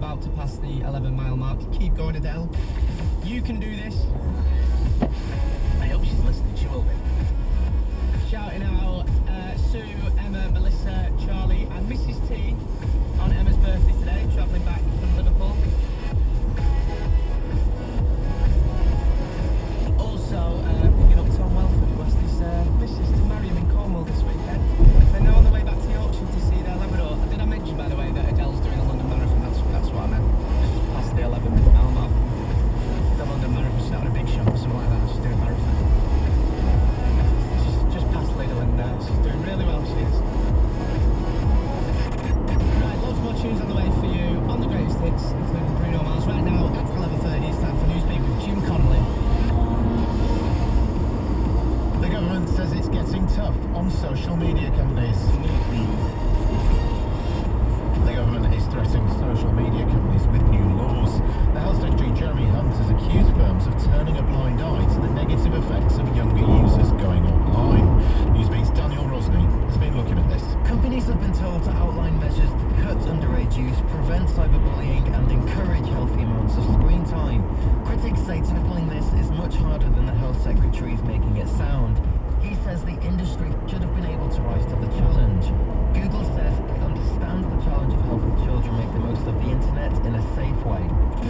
about to pass the 11-mile mark. Keep going, Adele. You can do this. I hope she's listening. She will be. Shouting out Sue, Emma, Melissa, Charlie, and Mrs. T on Emma's birthday today, travelling back from Liverpool. Also, picking up Tom Welford, who asked his missus to marry him in Cornwall this weekend. They're now on the way back to Yorkshire to see their Labrador. Did I mention, by the way, that Adele's doing a London Marathon? That's what I meant. Just past the 11-mile mark. The London Marathon, she's not a big shot or something like that. She's doing a marathon. She's just past Lidl and she's doing really well, she is. Right, lots more tunes on the way for you on the greatest hits, including Bruno Mars. Right now, at 11:30, it's time for Newsbeat with Jim Connolly. The government says it's getting tough on social media companies. The government is threatening social media companies with new laws. The Health Secretary Jeremy Hunt has accused firms of turning a blind eye to the negative effects of younger users going online. Newsbeat's Daniel Rosny has been looking at this. Companies have been told to outline measures to cut underage use, prevent cyberbullying and encourage healthy amounts of screen time. Critics say tackling this is much harder than the Health Secretary is making it sound. He says the industry should have been able to rise to the challenge. Google says it understands the challenge of helping children make the most of the internet in a safe way.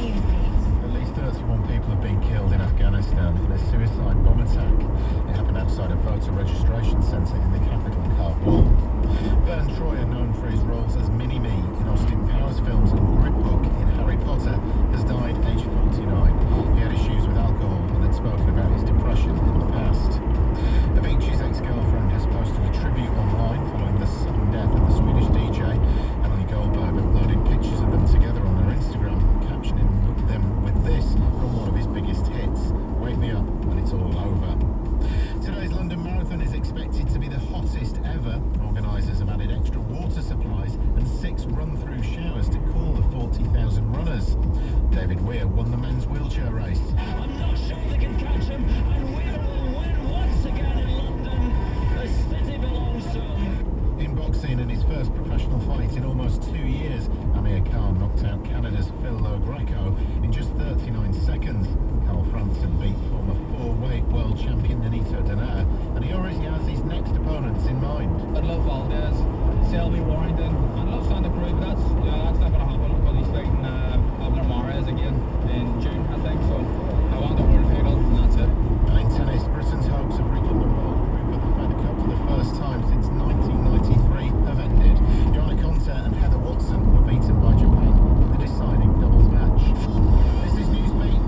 At least 31 people have been killed in Afghanistan in a suicide bomb attack. It happened outside a voter registration centre in the capital, Kabul. Vern Troyer, known for his roles as Mini-Me in Austin Powers films and Griphook in Harry Potter, has died aged 49. He had issues with alcohol and had spoken about his depression in the past. Avicii's ex-girlfriend has posted a tribute online following the sudden death of the Swedish DJ. Emily Goldberg uploaded pictures of them together on her Instagram, captioning them with this from one of his biggest hits, "Wake me up when it's all over." Today's London Marathon is expected to be the hottest ever. Organisers have added extra water supplies and 6 run-through showers to cool the 40,000 runners. David Weir won the men's wheelchair race. I'm not sure they can catch him, and Weir will win once again in London. The city belongs to him. In boxing, in his first professional fight in almost 2 years, Amir Khan knocked out Canada's Phil Lo Greco in just 39 seconds. Carl Franson beat former 4-weight world champion Nonito Donaire, and he already has his next opponents in mind. I'd love Valdez, Selby, Warrington. I'd love Santa Cruz, but that's not going to happen because he's fighting Abner Mares again in June, I think. So I want the world title, and that's it. And in tennis, Britain's hopes of reaching the World Group of the Fed Cup for the first time since 1993 have ended. Joanna Konta and Heather Watson were beaten by Japan in the deciding doubles match. This is Newsbeat.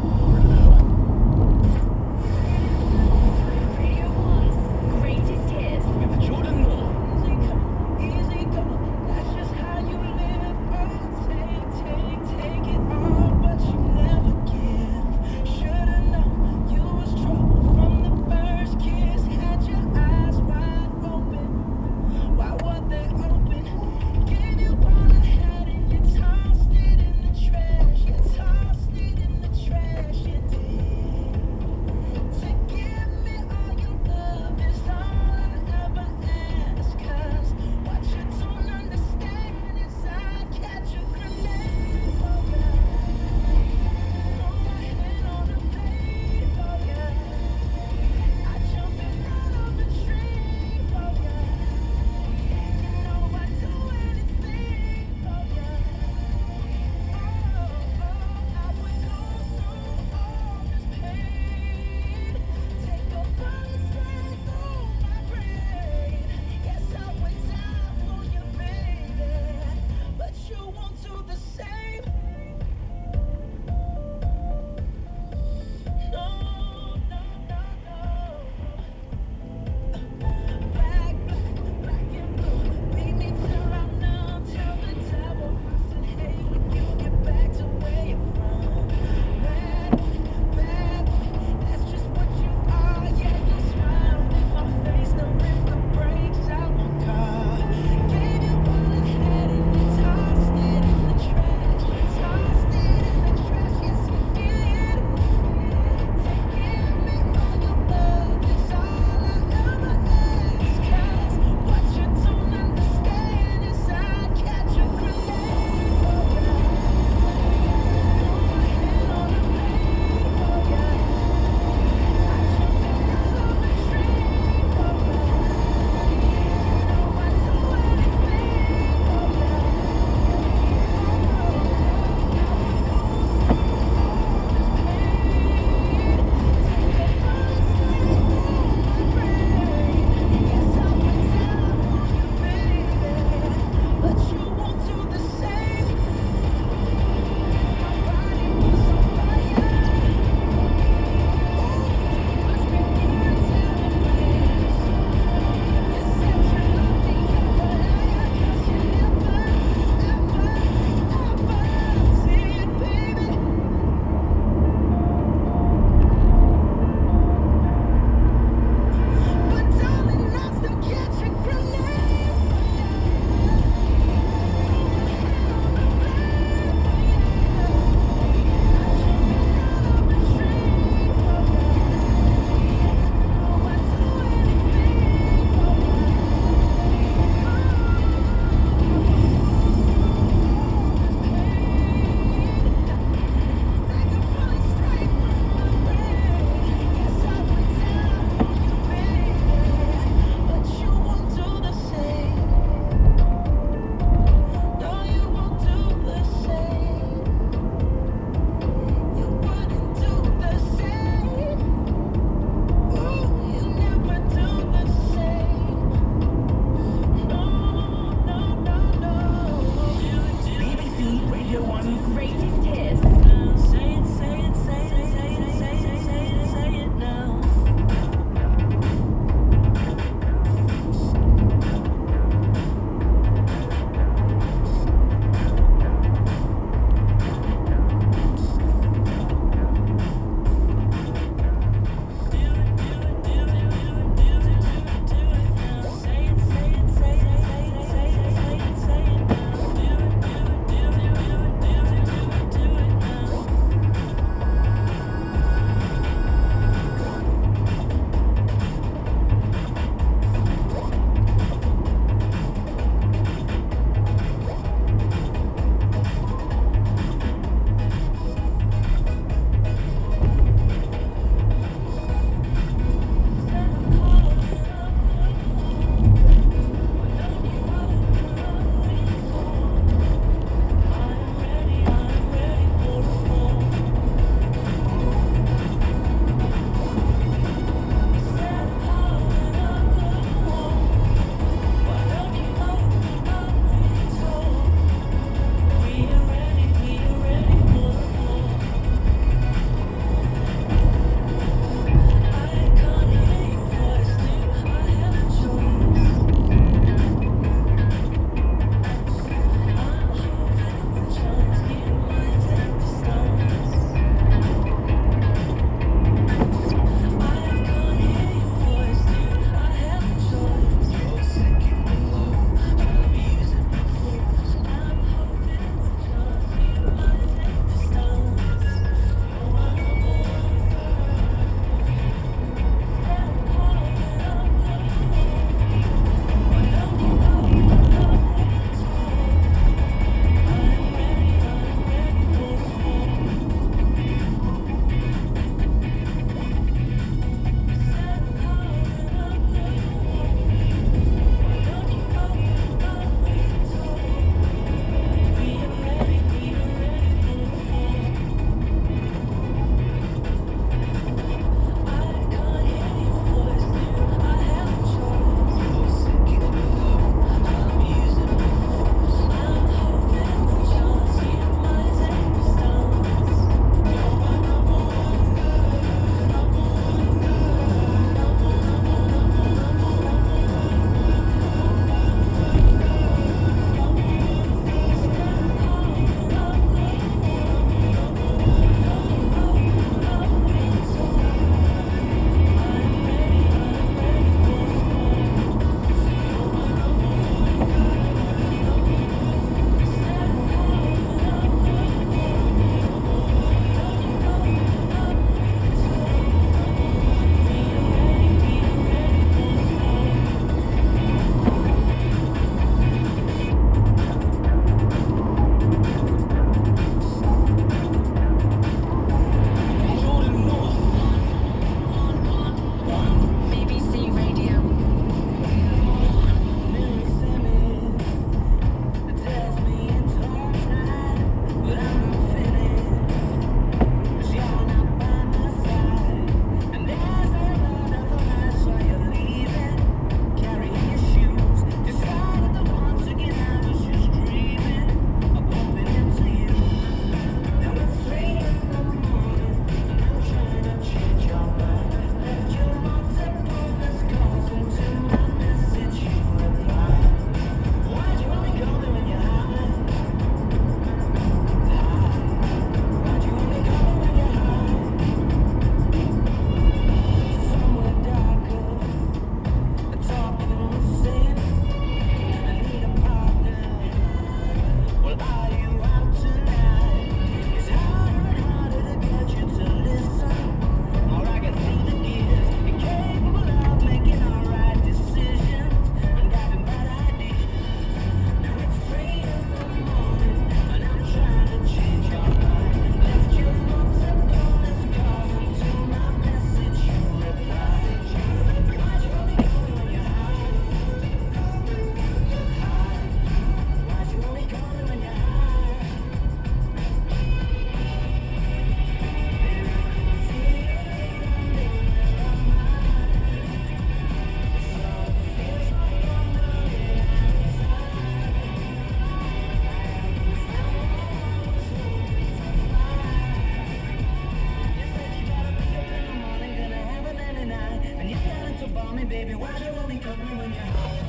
baby, why do you only call me when you're high?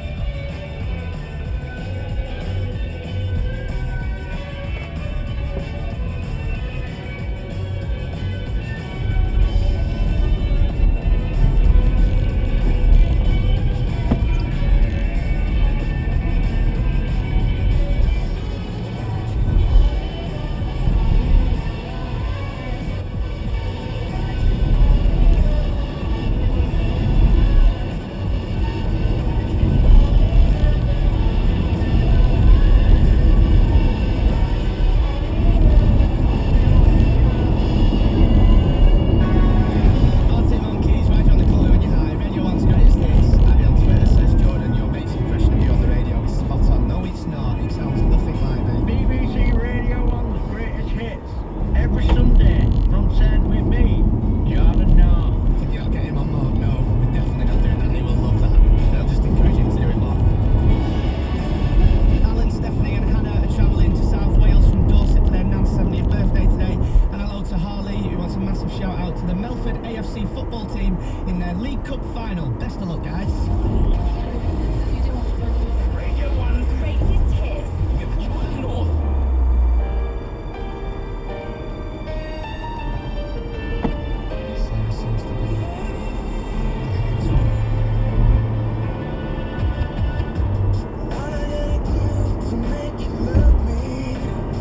Football team in their League Cup final. Best of luck, guys. Radio 1's greatest hits with Jordan North. Sarah seems to be What I gotta do to make you love me?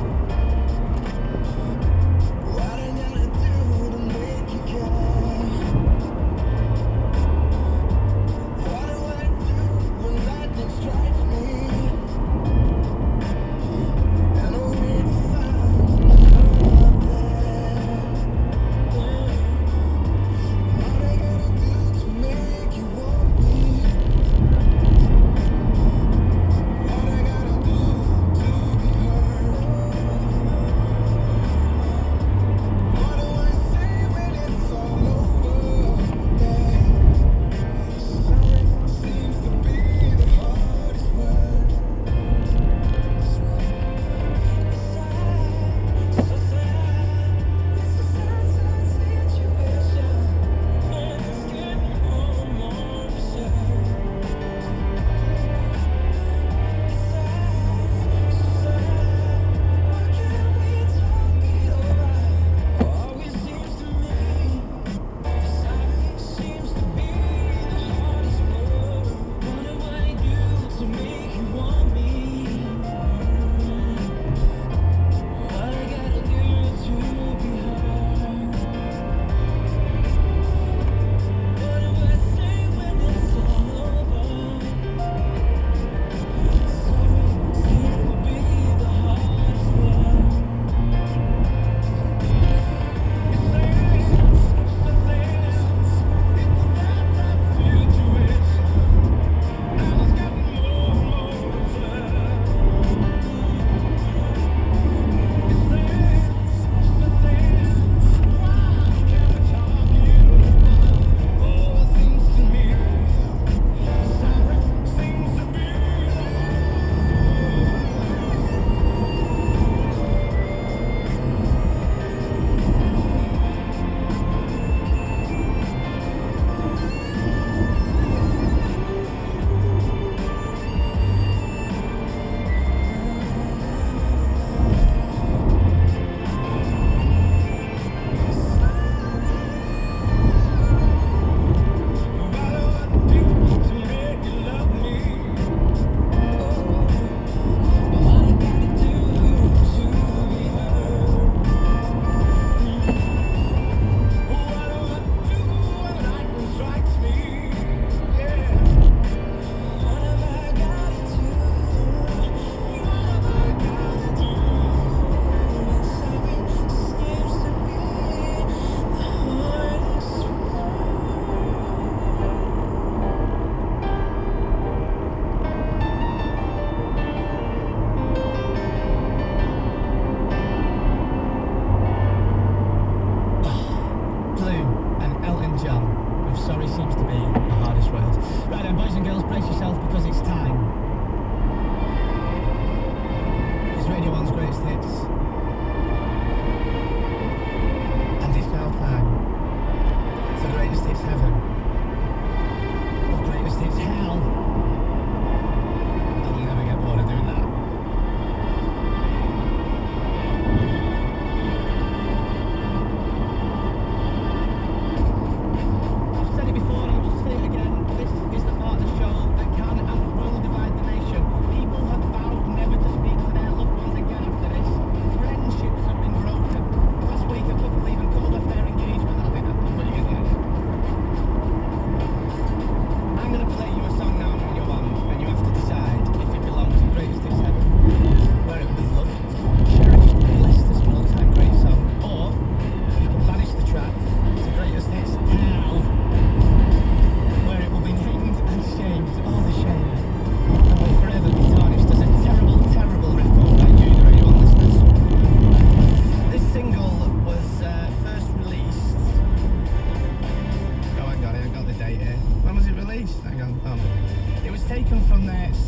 What I gotta do to make you care? What do I do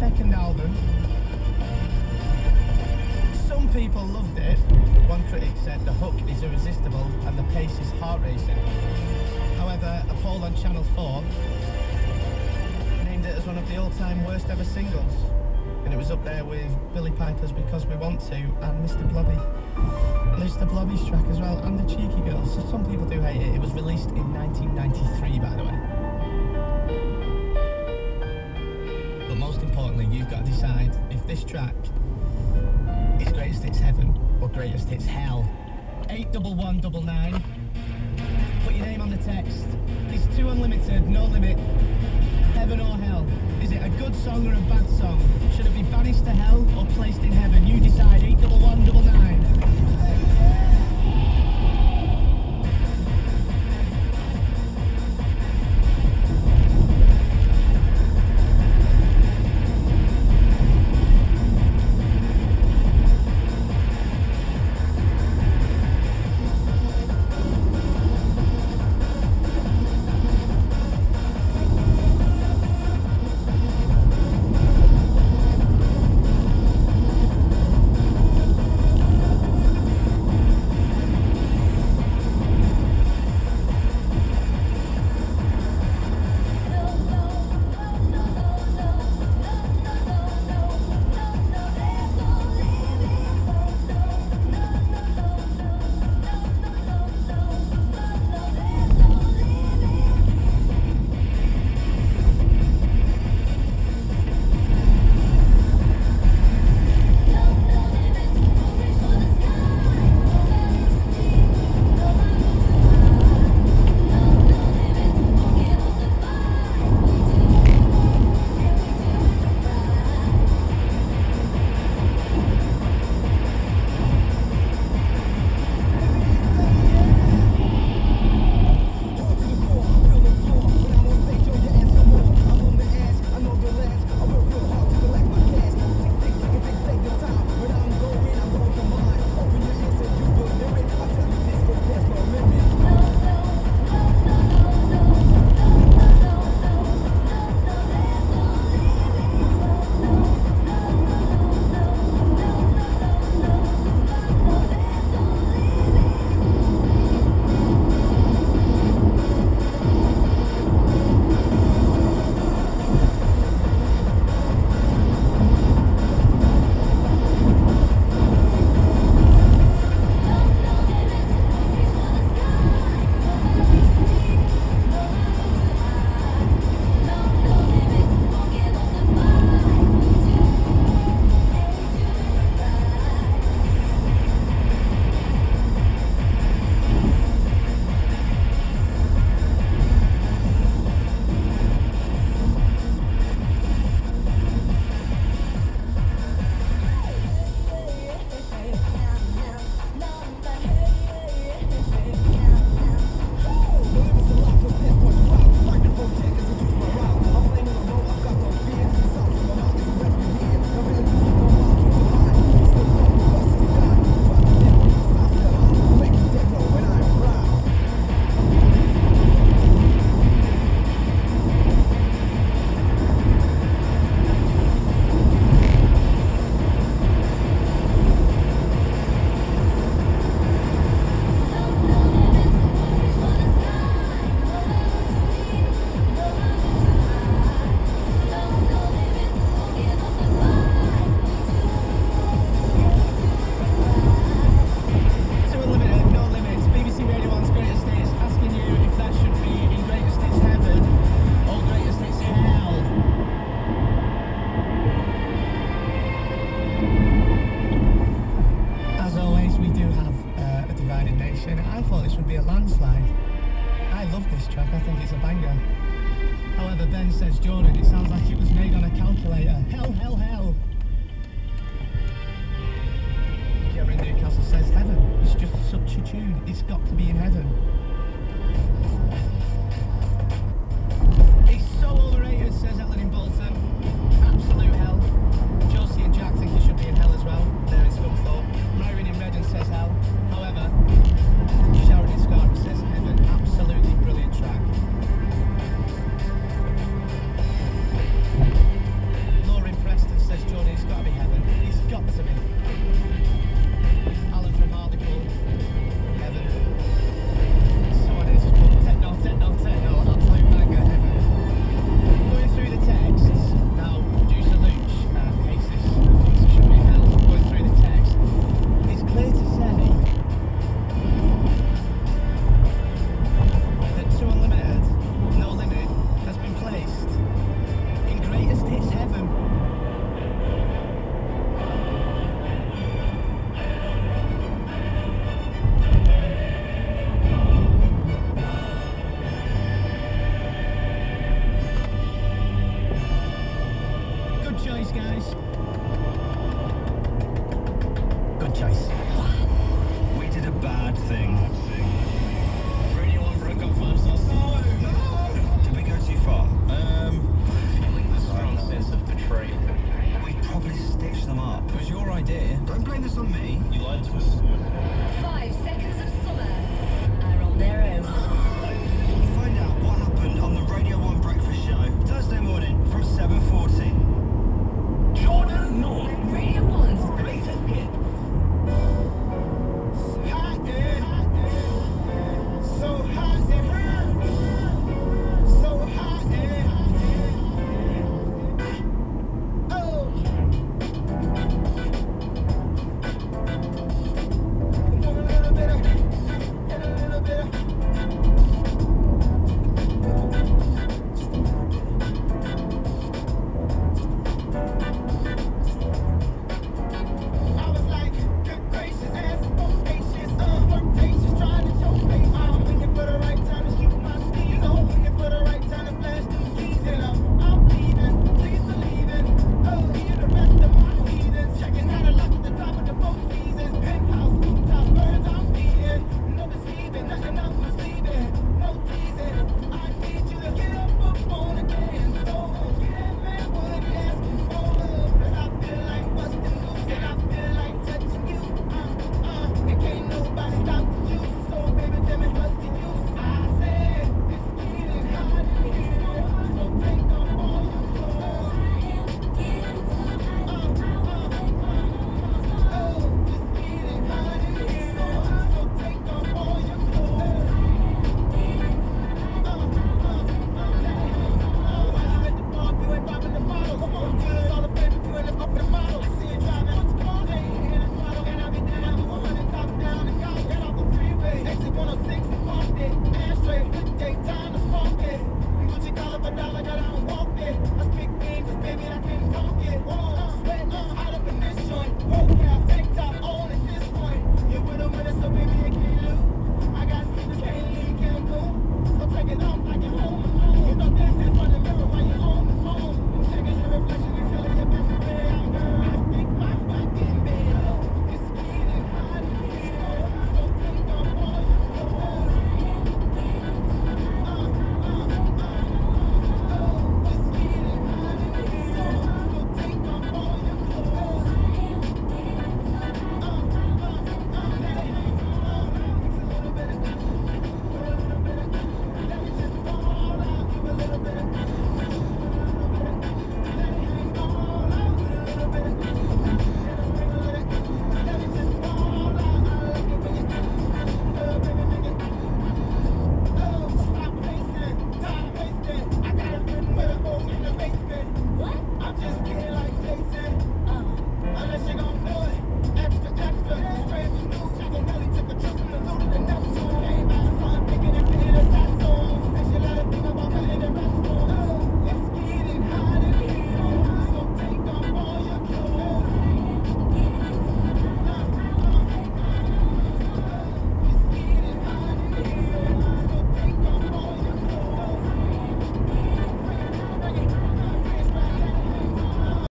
second album. Some people loved it. One critic said the hook is irresistible and the pace is heart-racing. However, a poll on Channel 4 named it as one of the all-time worst ever singles. And it was up there with Billy Piper's Because We Want To and Mr. Blobby. Mr. Blobby's track as well, and The Cheeky Girls. So some people do hate it. It was released in 1993, by the way. But most importantly, you've got to decide if this track is Greatest Hits Heaven or Greatest Hits Hell. 81199. Put your name on the text. It's 2 Unlimited, no limit. Heaven or hell? Is it a good song or a bad song? Should it be banished to hell or placed in heaven? You decide. 81199. Says Jordan, it sounds like it was made on a calculator. Hell, hell, hell. Cameron Newcastle says heaven. It's just such a tune. It's got to be in heaven.